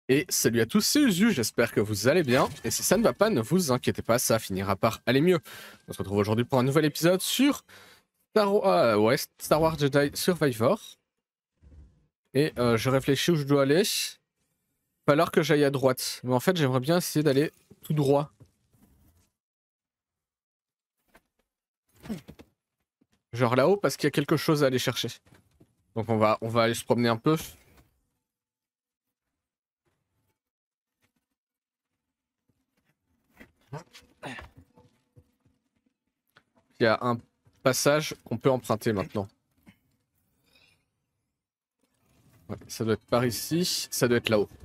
Et salut à tous, c'est Uzu, j'espère que vous allez bien. Et si ça ne va pas, ne vous inquiétez pas, ça finira par aller mieux. On se retrouve aujourd'hui pour un nouvel épisode sur Star Wars Jedi Survivor. Et je réfléchis où je dois aller. Pas l'heure que j'aille à droite. Mais en fait, j'aimerais bien essayer d'aller tout droit. Genre là-haut, parce qu'il y a quelque chose à aller chercher. Donc on va aller se promener un peu. Il y a un passage qu'on peut emprunter maintenant. Ouais, ça doit être par ici, ça doit être là-haut.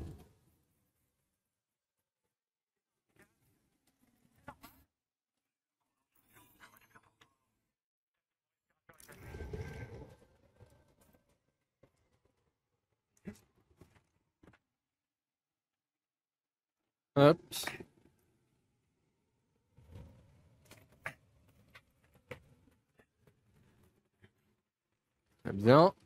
Hop. Très bien.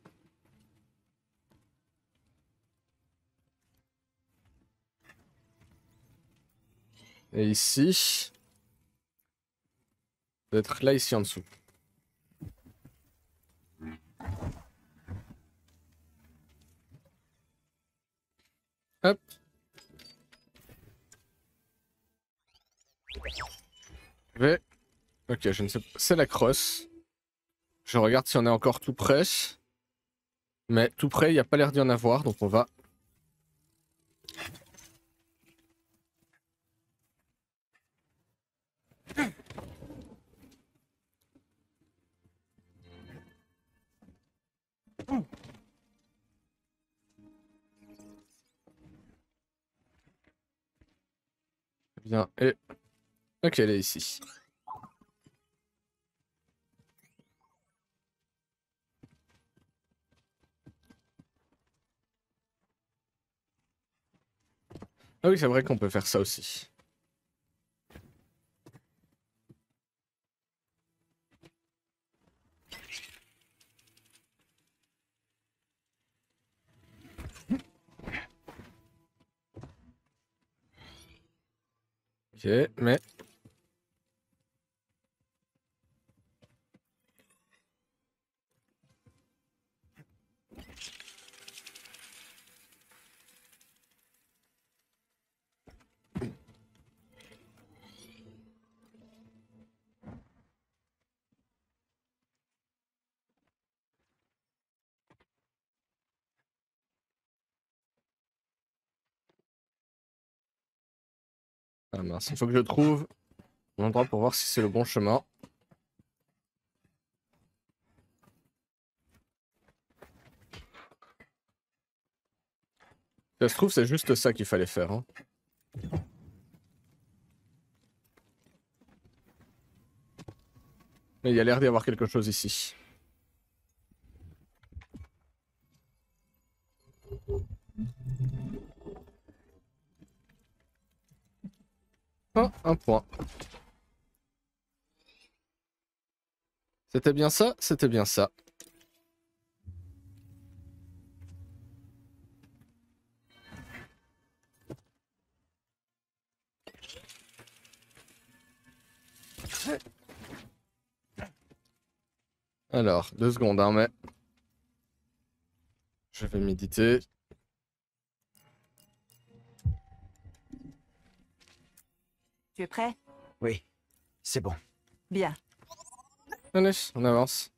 Et ici. Ça doit être là, ici en dessous. Hop. Je vais. Ok, je ne sais pas. C'est la crosse. Je regarde si on est encore tout près. Mais tout près, il n'y a pas l'air d'y en avoir, donc on va. Bien, et. Ok, elle est ici. Ah oui, c'est vrai qu'on peut faire ça aussi. Ok, mais. Ah mince, il faut que je trouve un endroit pour voir si c'est le bon chemin. Si ça se trouve, c'est juste ça qu'il fallait faire. Hein. Mais il y a l'air d'y avoir quelque chose ici. Ah, un point. C'était bien ça? C'était bien ça. Alors, 2 secondes, hein, mais. Je vais méditer. Tu es prêt? Oui, c'est bon. Bien. Allez, on avance.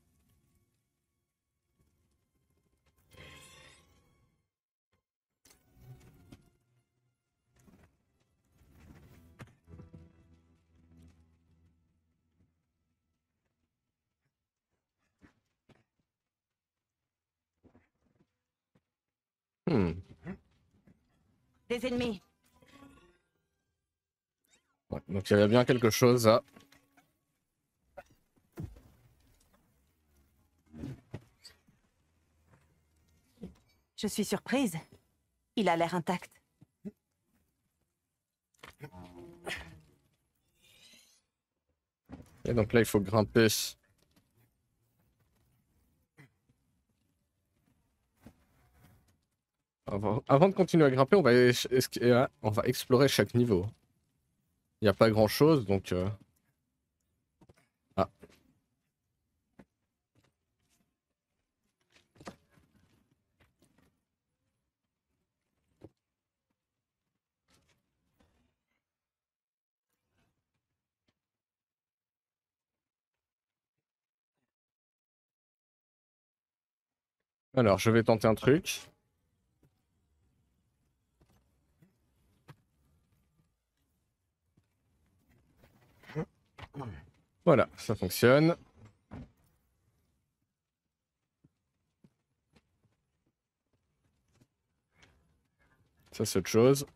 Hmm. Des ennemis. Ouais, donc il y avait bien quelque chose à. Je suis surprise. Il a l'air intact. Et donc là, il faut grimper. Avant de continuer à grimper, on va explorer chaque niveau. Il n'y a pas grand chose donc. Ah. Alors, je vais tenter un truc. Voilà, ça fonctionne. Ça, c'est autre chose.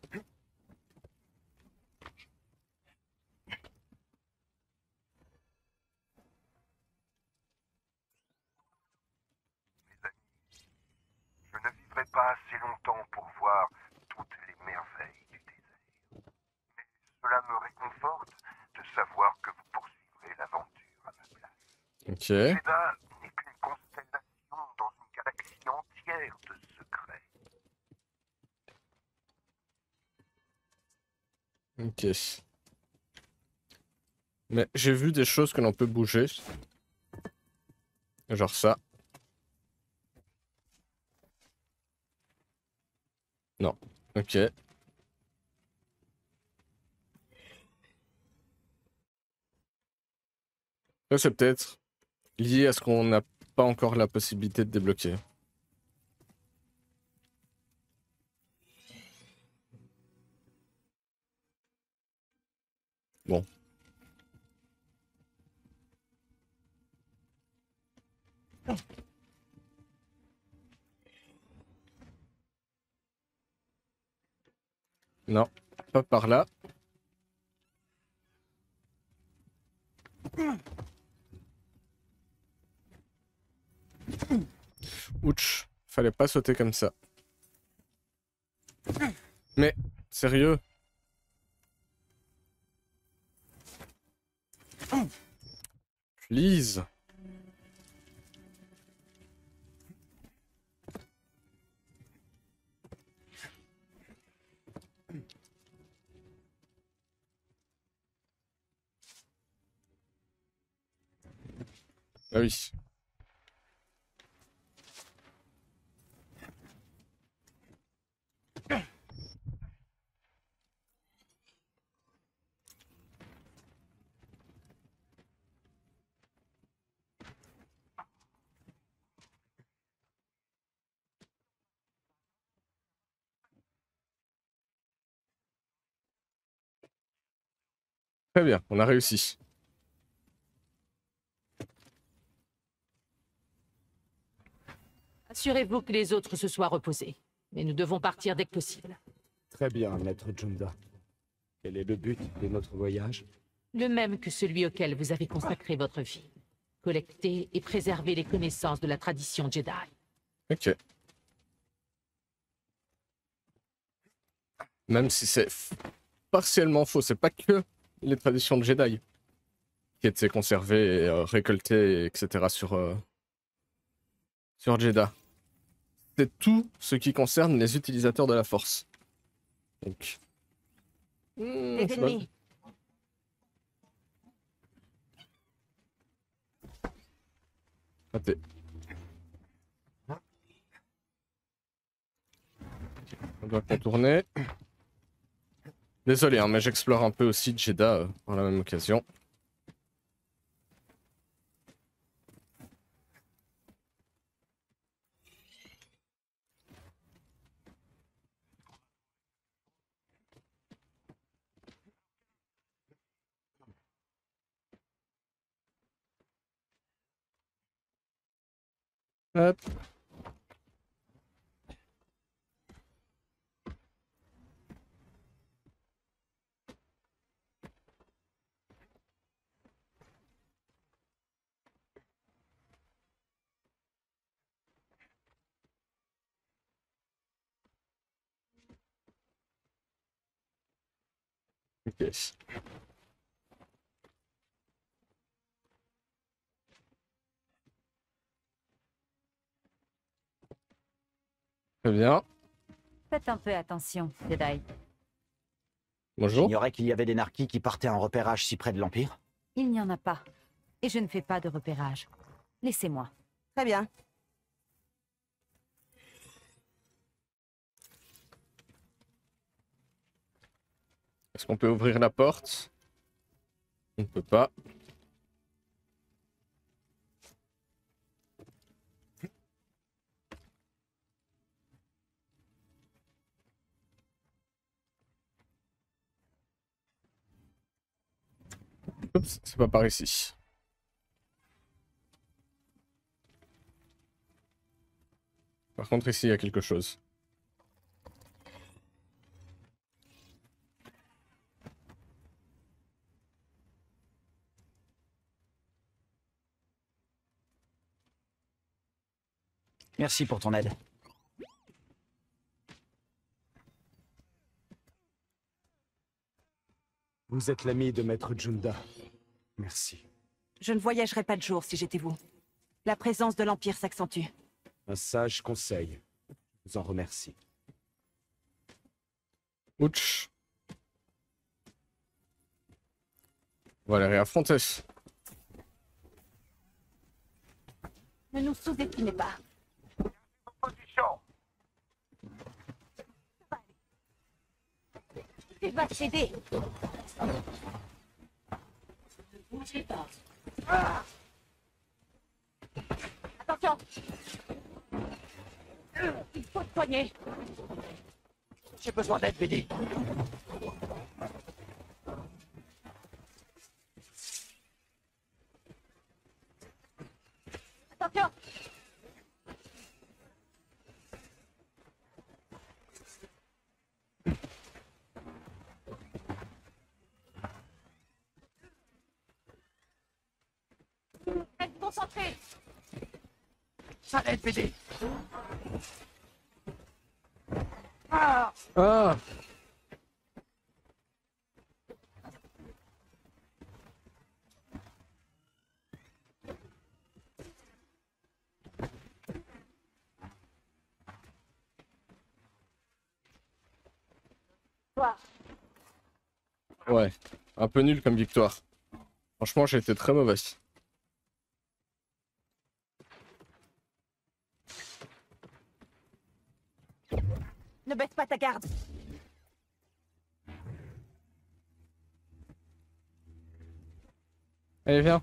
Je ne vivrai pas assez longtemps pour voir toutes les merveilles du désert. Mais cela me réconforte de savoir que vous poursuivrez l'aventure à ma place. Ok. Jeddah n'est qu'une constellation dans une galaxie entière de secrets. Ok. Mais j'ai vu des choses que l'on peut bouger. Genre ça. Non. Ok. Ça, c'est peut-être lié à ce qu'on n'a pas encore la possibilité de débloquer. Bon. Non, pas par là. Ouch, fallait pas sauter comme ça. Mais, sérieux? Please. Ah oui. Très bien, on a réussi. Assurez-vous que les autres se soient reposés. Mais nous devons partir dès que possible. Très bien, maître Junda. Quel est le but de notre voyage? Le même que celui auquel vous avez consacré votre vie. Collecter et préserver les connaissances de la tradition Jedi. Ok. Même si c'est partiellement faux, c'est pas que les traditions de Jedi qui étaient conservées et récoltées, etc. sur Jeddah. C'est tout ce qui concerne les utilisateurs de la Force. Donc. Les c'est pas- ennemis. Raté. On doit contourner. Désolé, hein, mais j'explore un peu aussi Jeddah par la même occasion. Hop. Ok. Très bien. Faites un peu attention, Jedi. Bonjour. J'ignorais qu'il y avait des narquis qui partaient en repérage si près de l'Empire. Il n'y en a pas. Et je ne fais pas de repérage. Laissez-moi. Très bien. Est-ce qu'on peut ouvrir la porte? On ne peut pas. Oups, c'est pas par ici. Par contre, ici, il y a quelque chose. Merci pour ton aide. Vous êtes l'ami de Maître Junda. Merci. Je ne voyagerai pas de jour si j'étais vous. La présence de l'Empire s'accentue. Un sage conseil. Je vous en remercie. Ouch. On va les réaffronter. Ne nous sous-estimez pas. Position. Tu vas céder. Attention. Il faut te soigner. J'ai besoin d'aide, BD. Attention. Reste concentré. Ça aide, BD. Ah! Toi. Ouais, un peu nul comme victoire. Franchement, j'ai été très mauvais. Ne baisse pas ta garde. Allez, viens.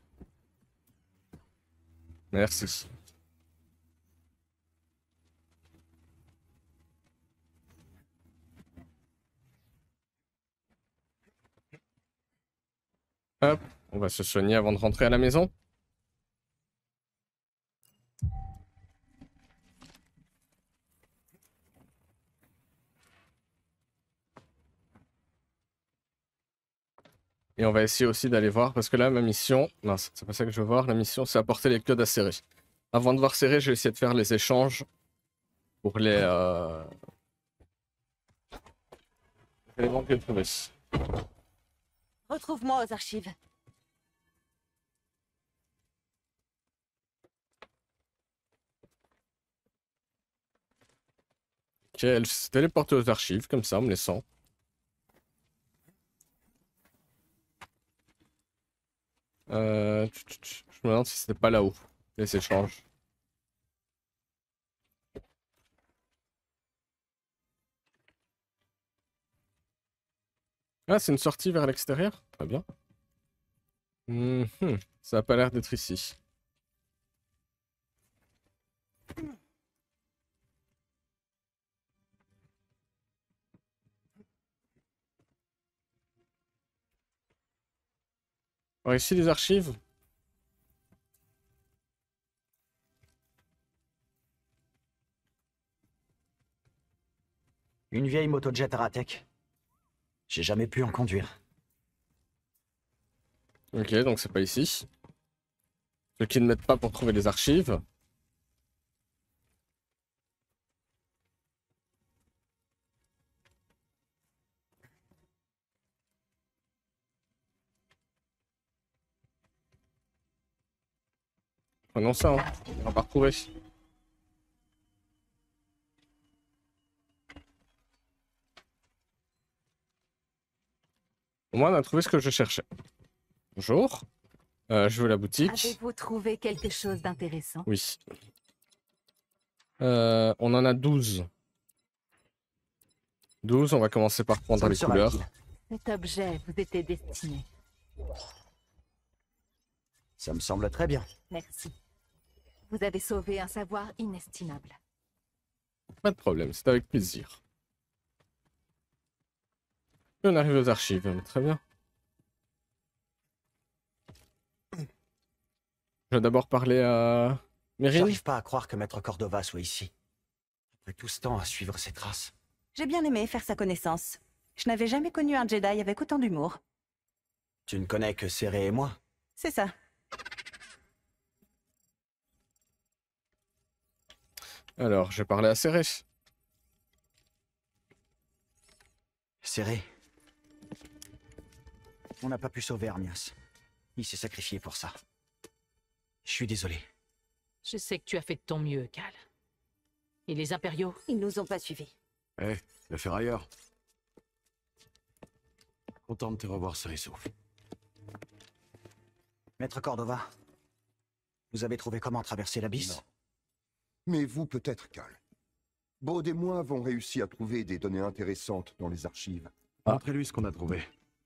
Merci. Hop, on va se soigner avant de rentrer à la maison. Et on va essayer aussi d'aller voir, parce que là, ma mission... Mince, c'est pas ça que je veux voir. La mission, c'est apporter les codes à serrer. Avant de voir serrer, je vais essayer de faire les échanges pour les éléments que j'ai trouvés. Retrouve-moi aux archives. Ok, elle s'est téléportée aux archives, comme ça, en me laissant. Je me demande si c'était pas là-haut, les échanges. Ah, c'est une sortie vers l'extérieur? Très bien. Ça a pas l'air d'être ici. Alors ici, les archives. Une vieille motojet Aratech. J'ai jamais pu en conduire. Ok, donc c'est pas ici. Ceux qui ne mettent pas pour trouver les archives. Prenons ça, hein. On va pas retrouver. moins, on a trouvé ce que je cherchais. Bonjour. Je veux la boutique. Avez-vous trouvé quelque chose d'intéressant? Oui. On en a 12. 12, on va commencer par prendre Ça me les sera couleurs. utile. Cet objet vous était destiné. Ça me semble très bien. Merci. Vous avez sauvé un savoir inestimable. Pas de problème, c'est avec plaisir. Et on arrive aux archives, très bien. Je vais d'abord parler à Mérine. J'arrive pas à croire que Maître Cordova soit ici. Après tout ce temps à suivre ses traces. J'ai bien aimé faire sa connaissance. Je n'avais jamais connu un Jedi avec autant d'humour. Tu ne connais que Céré et moi. C'est ça. Alors, je vais parler à Céré. Céré. On n'a pas pu sauver Armias. Il s'est sacrifié pour ça. Je suis désolé. Je sais que tu as fait de ton mieux, Cal. Et les impériaux? Ils nous ont pas suivis. Eh, le ferrailleur. Content de te revoir sain et sauf. Maître Cordova, vous avez trouvé comment traverser l'abysse? Non. Mais vous, peut-être, Cal. Baud et moi avons réussi à trouver des données intéressantes dans les archives. Montrez-lui ce qu'on a trouvé.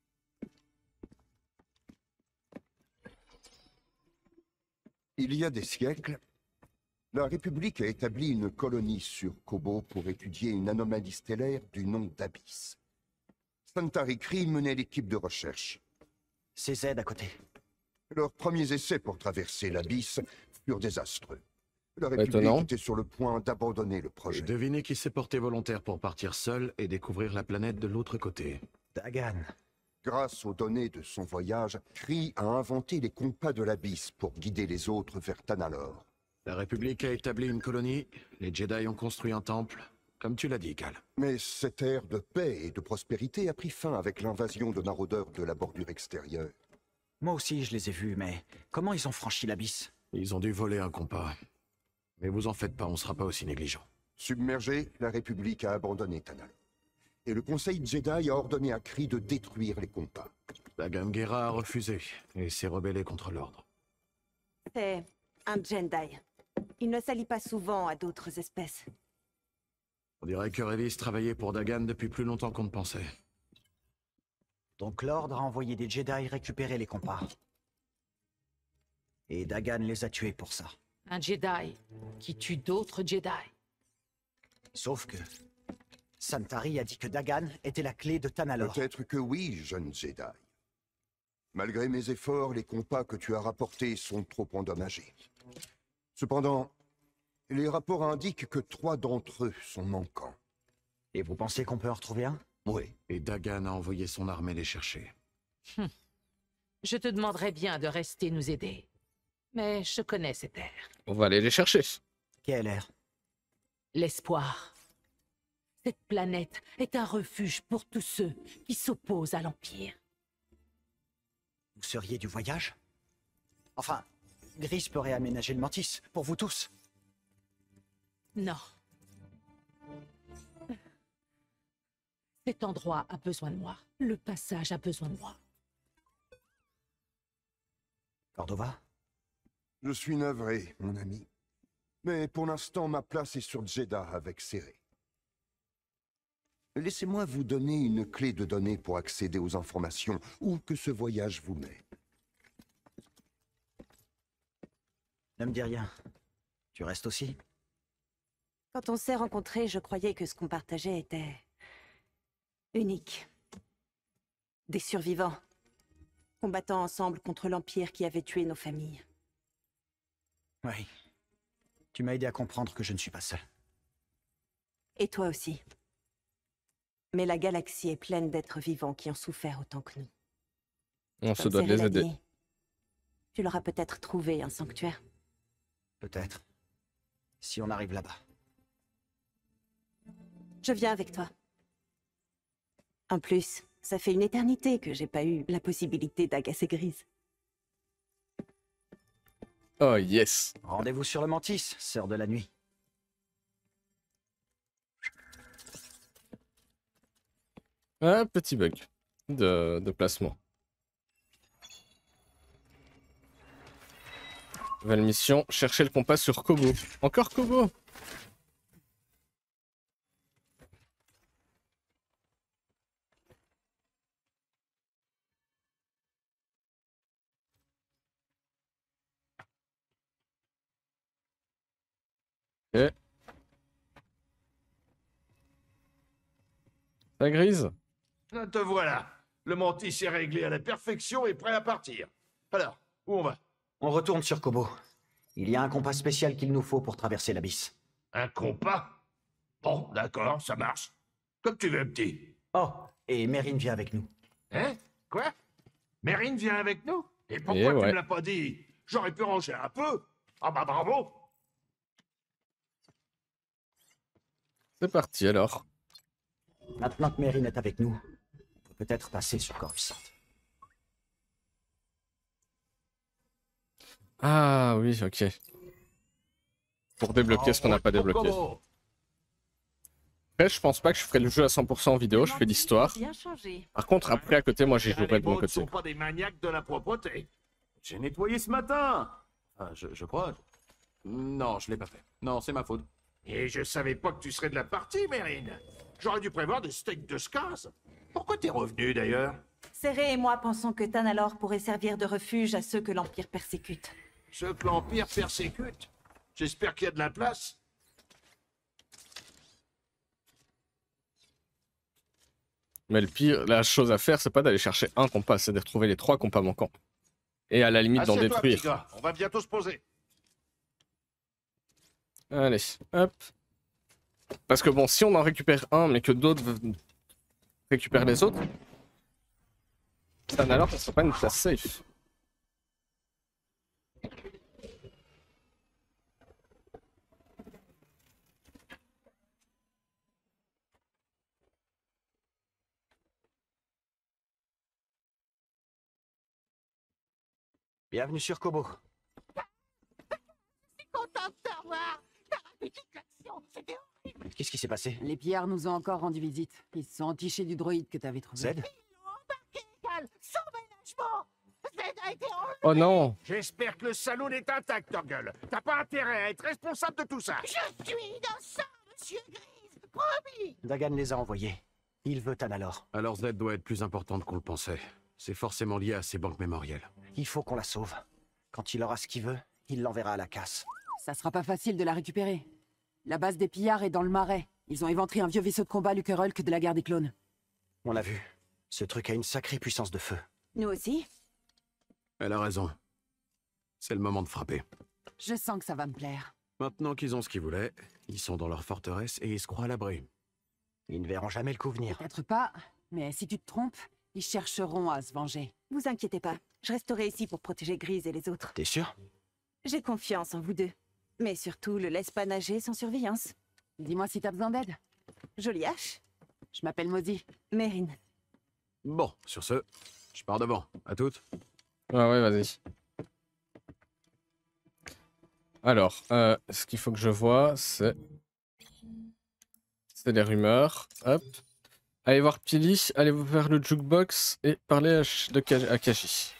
Il y a des siècles, la République a établi une colonie sur Kobo pour étudier une anomalie stellaire du nom d'Abyss. Santari Khri menait l'équipe de recherche. C'est Z à côté. Leurs premiers essais pour traverser l'Abysse furent désastreux. La République Étonnant. était sur le point d'abandonner le projet. Devinez qui s'est porté volontaire pour partir seul et découvrir la planète de l'autre côté. Dagan. Grâce aux données de son voyage, Khri a inventé les compas de l'Abysse pour guider les autres vers Tanalor. La République a établi une colonie, les Jedi ont construit un temple, comme tu l'as dit, Cal. Mais cette ère de paix et de prospérité a pris fin avec l'invasion de maraudeurs de la bordure extérieure. Moi aussi, je les ai vus, mais comment ils ont franchi l'abysse? Ils ont dû voler un compas. Mais vous en faites pas, on sera pas aussi négligent. Submergée, la République a abandonné Tanalor. Et le Conseil Jedi a ordonné à Khri de détruire les compas. Dagan Gera a refusé et s'est rebellé contre l'ordre. C'est un Jedi. Il ne s'allie pas souvent à d'autres espèces. On dirait que Revis travaillait pour Dagan depuis plus longtemps qu'on ne pensait. Donc l'ordre a envoyé des Jedi récupérer les compas. Et Dagan les a tués pour ça. Un Jedi qui tue d'autres Jedi. Sauf que Santari a dit que Dagan était la clé de Tanalor. Peut-être que oui, jeune Jedi. Malgré mes efforts, les compas que tu as rapportés sont trop endommagés. Cependant, les rapports indiquent que 3 d'entre eux sont manquants. Et vous pensez qu'on peut en retrouver un? Oui. Et Dagan a envoyé son armée les chercher. Je te demanderais bien de rester nous aider. Mais je connais cette ère. On va aller les chercher. Quelle ère? L'espoir. Cette planète est un refuge pour tous ceux qui s'opposent à l'Empire. Vous seriez du voyage? Enfin, Gris peut réaménager le Mantis, pour vous tous. Non. Cet endroit a besoin de moi. Le passage a besoin de moi. Cordova? Je suis navré, mon ami. Mais pour l'instant, ma place est sur Jeddah avec Céré. Laissez-moi vous donner une clé de données pour accéder aux informations, où que ce voyage vous mène. Ne me dis rien. Tu restes aussi? Quand on s'est rencontrés, je croyais que ce qu'on partageait était unique. Des survivants, combattant ensemble contre l'Empire qui avait tué nos familles. Oui. Tu m'as aidé à comprendre que je ne suis pas seul. Et toi aussi. Mais la galaxie est pleine d'êtres vivants qui ont souffert autant que nous. On se Comme doit de les Cyril a aider. dit, tu leur as peut-être trouvé un sanctuaire. Peut-être. Si on arrive là-bas. Je viens avec toi. En plus, ça fait une éternité que j'ai pas eu la possibilité d'agacer Grise. Oh yes. Rendez-vous sur le Mantis, sœur de la nuit. Ah, petit bug. de placement. Nouvelle mission, chercher le compas sur Kobo. Encore Kobo. Ok. La grise. Te voilà. Le mantis est réglé à la perfection et prêt à partir. Alors, où on va? On retourne sur Kobo. Il y a un compas spécial qu'il nous faut pour traverser l'abysse. Un compas? Bon, d'accord, ça marche. Comme tu veux, petit. Oh, et Mérine vient avec nous. Hein? Quoi? Mérine vient avec nous? Et pourquoi Eh tu ouais. me l'as pas dit? J'aurais pu ranger un peu. Ah bah bravo! C'est parti alors. Maintenant que Mérine est avec nous, on peut peut-être passer sur Coruscant. Ah oui, ok. Pour débloquer ce qu'on n'a pas débloqué. Après, je pense pas que je ferai le jeu à 100% en vidéo, je fais l'histoire. Bien changé. Par contre, après, à côté, moi, j'y jouerai de mon Ne côté. sont pas des maniaques de la propreté. J'ai nettoyé ce matin. Ah, je crois. Non, je l'ai pas fait. Non, c'est ma faute. Et je savais pas que tu serais de la partie, Mérine. J'aurais dû prévoir des steaks de Skaz. Pourquoi t'es revenu, d'ailleurs? Serré et moi pensons que Tanalor pourrait servir de refuge à ceux que l'Empire persécute. Ceux que l'Empire persécute. J'espère qu'il y a de la place. Mais le pire, la chose à faire, c'est pas d'aller chercher un compas, c'est de retrouver les 3 compas manquants. Et à la limite d'en Assieds-toi, détruire. petit gars. On va bientôt se poser. Allez, hop. Parce que bon, si on en récupère un, mais que d'autres récupèrent les autres, ça alors, ça sera pas une place safe. Bienvenue sur Kobo. Qu'est-ce qui s'est passé? Les pillards nous ont encore rendu visite. Ils se sont entichés du droïde que t'avais trouvé. Zed? Oh non! J'espère que le saloon est intact, Torgal. T'as pas intérêt à être responsable de tout ça. Je suis innocent, monsieur Grise, promis. Dagan les a envoyés. Il veut Tanalor. Alors Z doit être plus importante qu'on le pensait. C'est forcément lié à ses banques mémorielles. Il faut qu'on la sauve. Quand il aura ce qu'il veut, il l'enverra à la casse. Ça sera pas facile de la récupérer. La base des pillards est dans le marais. Ils ont éventré un vieux vaisseau de combat Luckerolk de la guerre des clones. On l'a vu. Ce truc a une sacrée puissance de feu. Nous aussi? Elle a raison. C'est le moment de frapper. Je sens que ça va me plaire. Maintenant qu'ils ont ce qu'ils voulaient, ils sont dans leur forteresse et ils se croient à l'abri. Ils ne verront jamais le coup venir. Peut-être pas, mais si tu te trompes, ils chercheront à se venger. Vous inquiétez pas, je resterai ici pour protéger Grise et les autres. T'es sûr? J'ai confiance en vous deux. Mais surtout, le laisse pas nager sans surveillance. Dis-moi si t'as besoin d'aide. Jolie hache? Je m'appelle Mosy. Mérine. Bon, sur ce, je pars devant. À toutes. Ah ouais, vas-y. Alors, ce qu'il faut que je vois, c'est les rumeurs. Hop. Allez voir Pili, allez vers le jukebox et parler à Kaji.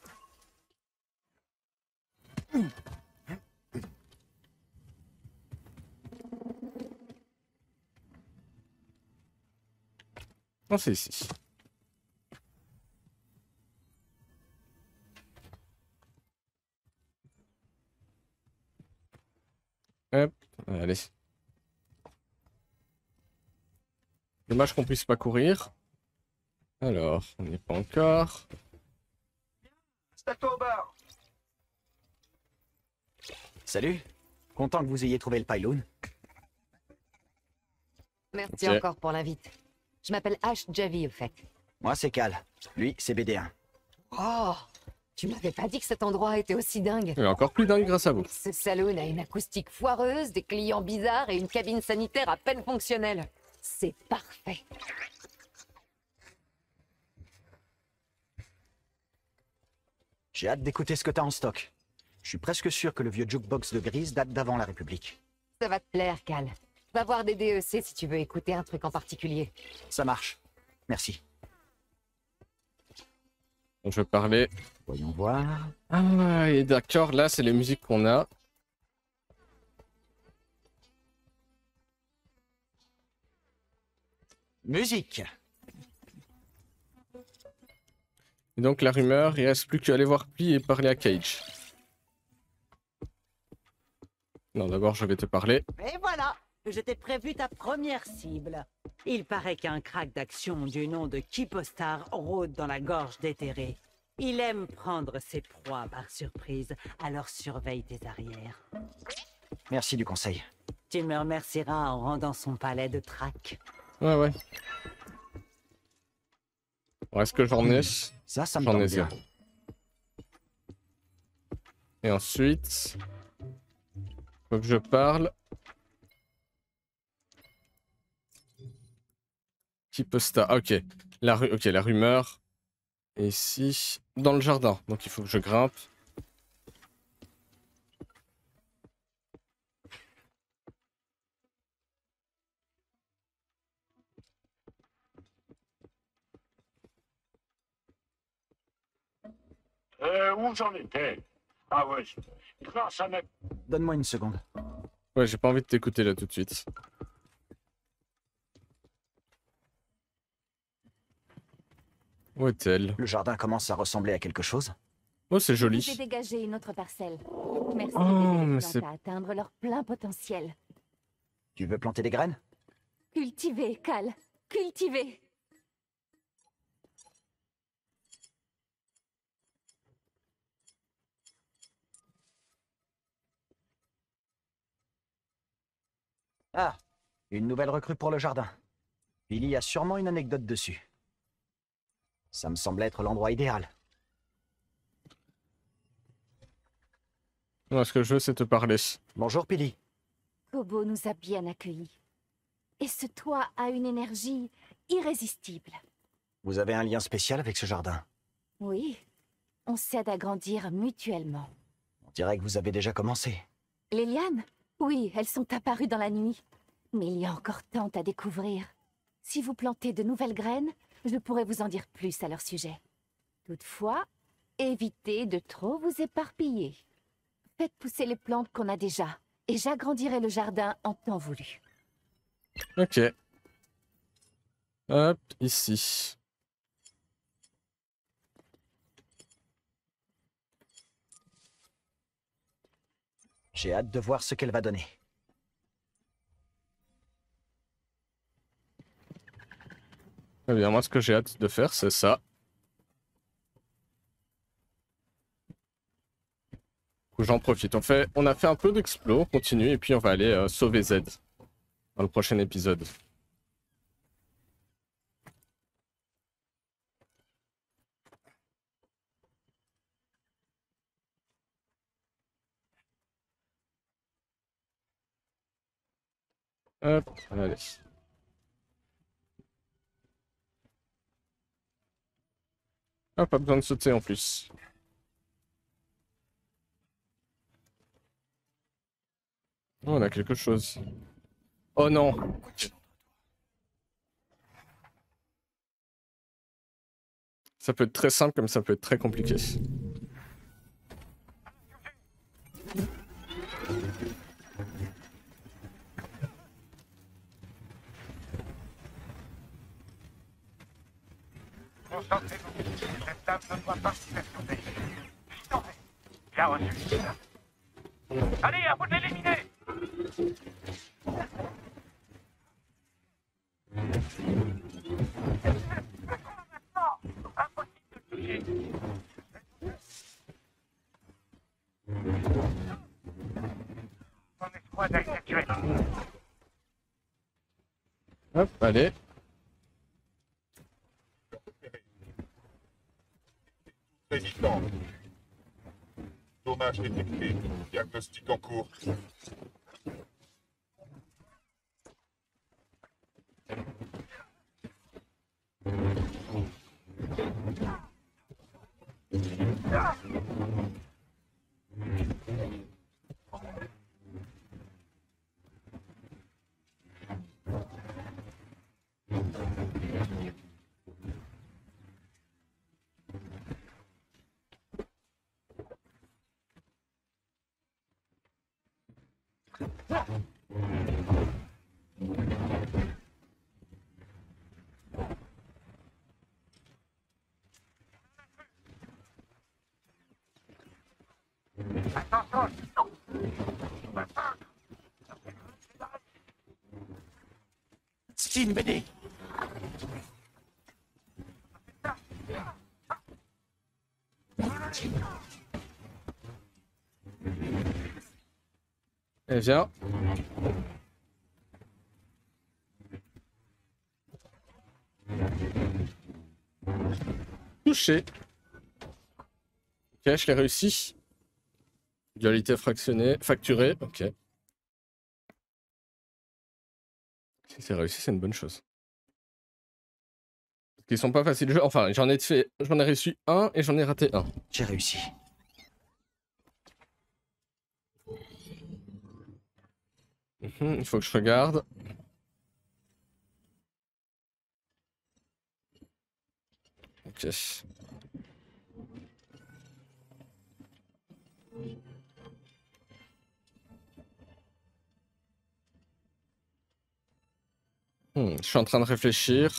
Non, c'est ici. Hop, allez. Dommage qu'on puisse pas courir. Alors, on n'y est pas encore. C'est à toi au bar. Salut. Content que vous ayez trouvé le pylône. Merci Ok. encore pour l'invite. Je m'appelle Ash Javi, au fait. Moi, c'est Cal. Lui, c'est BD1. Oh, tu m'avais pas dit que cet endroit était aussi dingue. Il est encore plus dingue grâce à vous. Ce saloon a une acoustique foireuse, des clients bizarres et une cabine sanitaire à peine fonctionnelle. C'est parfait. J'ai hâte d'écouter ce que t'as en stock. Je suis presque sûr que le vieux jukebox de Grise date d'avant la République. Ça va te plaire, Cal. Va voir des DEC si tu veux écouter un truc en particulier. Ça marche. Merci. Donc je vais parler. Voyons voir. Ah, et d'accord, là c'est les musiques qu'on a. Musique. Et donc la rumeur, il reste plus qu'à aller voir Pli et parler à Cage. Non, d'abord je vais te parler. Et voilà, je t'ai prévu ta première cible. Il paraît qu'un crack d'action du nom de Kipostar rôde dans la gorge déterrée. Il aime prendre ses proies par surprise, alors surveille tes arrières. Merci du conseil. Tu me remercieras en rendant son palais de trac. Ouais, ouais. Bon, est-ce que j'en ai? Ça me J'en ai tente bien. zéro. Et ensuite, faut que je parle. Qui peut sta? Ok. Ok, la rumeur. Et ici, dans le jardin. Donc il faut que je grimpe. Où j'en étais? Ah ouais, grâce à ma... Donne-moi une seconde. Ouais, j'ai pas envie de t'écouter là tout de suite. Où est-elle? Le jardin commence à ressembler à quelque chose. Oh, c'est joli. J'ai dégagé une autre parcelle. Merci Oh, d'aider mais les c'est... plantes à atteindre leur plein potentiel. Tu veux planter des graines? Cultiver, Cal. Cultiver. Ah, une nouvelle recrue pour le jardin. Il y a sûrement une anecdote dessus. Ça me semble être l'endroit idéal. Non, ce que je veux, c'est te parler. Bonjour, Pili. Kobo nous a bien accueillis. Et ce toit a une énergie irrésistible. Vous avez un lien spécial avec ce jardin? Oui, on s'aide à grandir mutuellement. On dirait que vous avez déjà commencé. Les lianes? Oui, elles sont apparues dans la nuit. Mais il y a encore tant à découvrir. Si vous plantez de nouvelles graines, je pourrais vous en dire plus à leur sujet. Toutefois, évitez de trop vous éparpiller. Faites pousser les plantes qu'on a déjà, et j'agrandirai le jardin en temps voulu. Ok. Hop, ici. J'ai hâte de voir ce qu'elle va donner. Eh bien, moi, ce que j'ai hâte de faire, c'est ça. J'en profite. On a fait un peu d'explo, on continue, et puis on va aller sauver Z dans le prochain épisode. Hop, allez. Ah, pas besoin de sauter en plus. Oh, on a quelque chose. Oh non! Ça peut être très simple comme ça peut être très compliqué. Concentrez-vous. Cette dame ne doit pas se perturber. Bien reçu. Allez, à vous de l'éliminer. Son escouade a été tuée. Hop, allez. Résistant. Dommage détecté. Diagnostic en cours. C'est une BD. Et viens. Touché. Ok, je l'ai réussi. Dualité fractionnée, facturée, ok. Si c'est réussi, c'est une bonne chose. Parce qu'ils sont pas faciles. Enfin, j'en ai réussi un et j'en ai raté un. J'ai réussi. Il faut que je regarde. Ok. Je suis en train de réfléchir.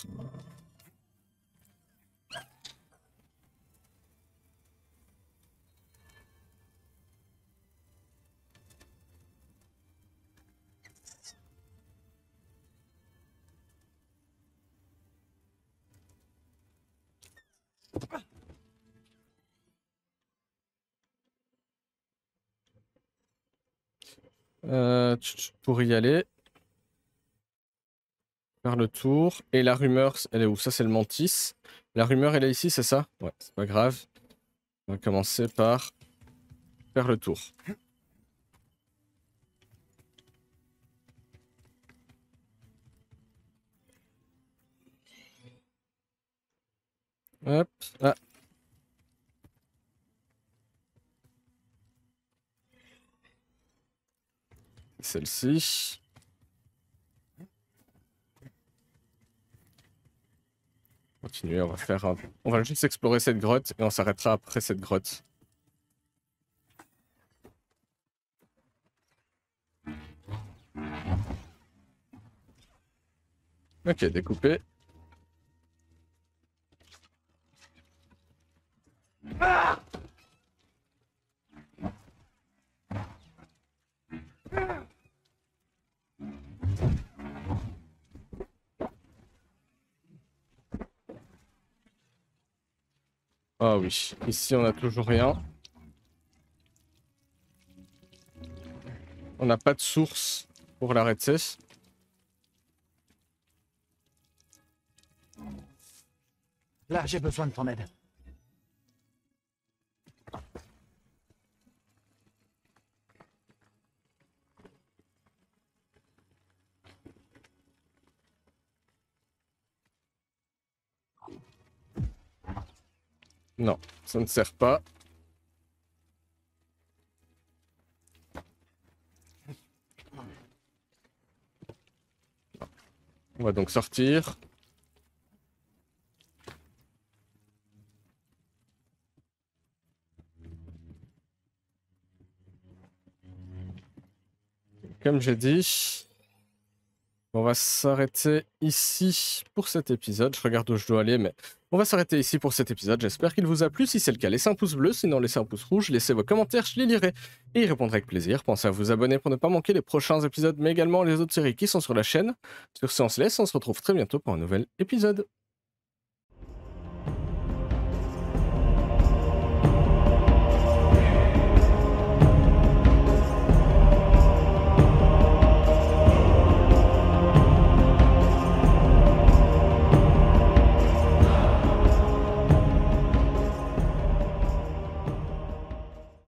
Pour y aller. Faire le tour. Et la rumeur, elle est où? Ça, c'est le mantis. La rumeur, elle est ici, c'est ça? Ouais, c'est pas grave. On va commencer par faire le tour. Hop. Ah. Celle-ci. Continuer, on va juste explorer cette grotte et on s'arrêtera après cette grotte. Ok, découpé. Ah oui, ici on n'a toujours rien. On n'a pas de source pour l'arrêter. Là, j'ai besoin de ton aide. Non, ça ne sert pas. On va donc sortir. Comme j'ai dit, on va s'arrêter ici pour cet épisode. Je regarde où je dois aller, mais on va s'arrêter ici pour cet épisode. J'espère qu'il vous a plu. Si c'est le cas, laissez un pouce bleu. Sinon, laissez un pouce rouge. Laissez vos commentaires, je les lirai et y répondrai avec plaisir. Pensez à vous abonner pour ne pas manquer les prochains épisodes, mais également les autres séries qui sont sur la chaîne. Sur ce, on se laisse. On se retrouve très bientôt pour un nouvel épisode.